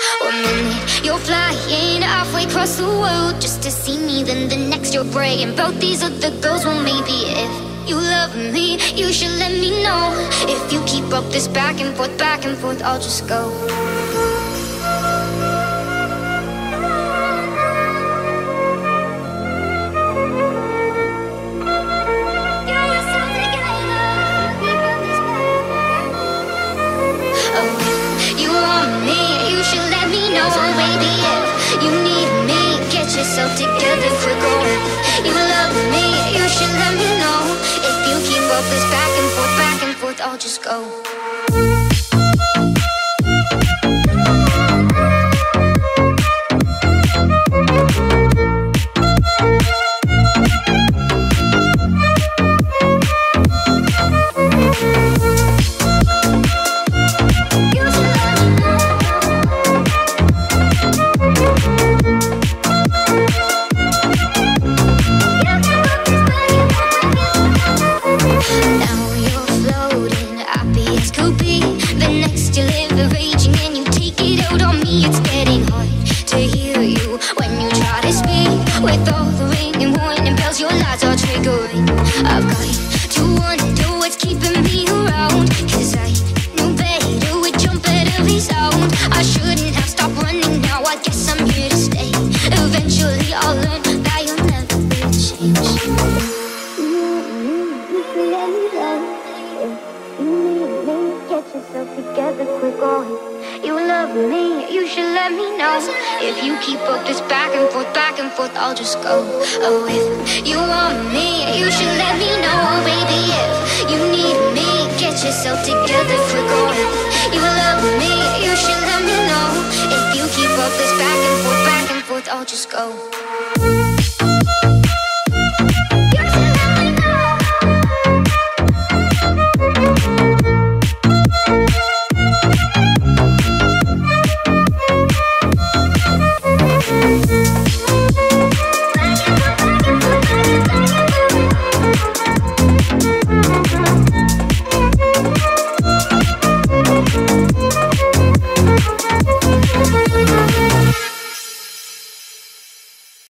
One minute you're flying halfway across the world just to see me, then the next you're bragging about these other girls. Well, maybe if you love me, you should let me know. If you keep up this back and forth, I'll just go. Yourself together quick, oh. You love me, you should let me know. If you keep up this back and forth, I'll just go. If you keep up this back and forth, I'll just go. Oh, if you want me, you should let me know, baby. If you need me, get yourself together quick. Oh, if you love me, you should let me know. If you keep up this back and forth, I'll just go.